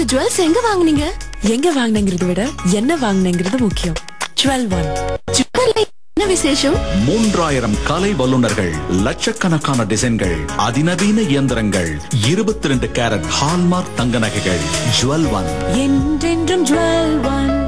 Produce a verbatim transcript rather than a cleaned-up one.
இந்த ஜுவல்ஸ் எங்க வாங்குனீங்க? எங்க வாங்குனேங்கிறத விட என்ன வாங்குனேங்கிறது முக்கியம். Jewel One. என்ன விசேஷம்? மூன்றாயிரம் கலை வல்லுநர்கள், லட்சக்கணக்கான டிசைன்கள், அதிநவீன இயந்திரங்கள், இருபத்தி ரெண்டு கேரட் ஹால்மார்க் தங்க நகைகள். Jewel One. என்றென்றும் ஜுவல் ஒன்.